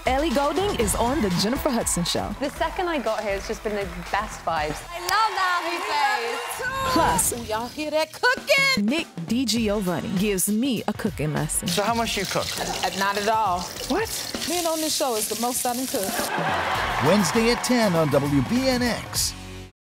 Ellie Goulding is on The Jennifer Hudson Show. The second I got here, it's just been the best vibes. I love that, Weekdays. Plus, Ooh, y'all hear that cooking? Nick DIGIOVANN gives me a cooking lesson. So how much you cook? Not at all. What? Being on this show is the most I can cook. Wednesday at 10 on WBNX.